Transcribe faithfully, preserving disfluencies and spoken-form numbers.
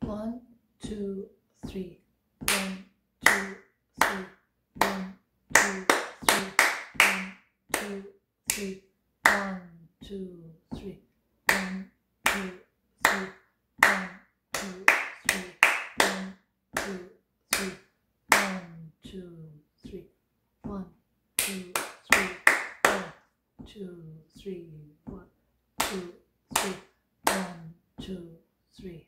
One, two, three. One, two, three. One, two, three. One, two, three. One, two, three. One, two, three. One, two, three. One, two, three. One, two, three. One, two, three. One, two, three. One, two, three. One, two, three.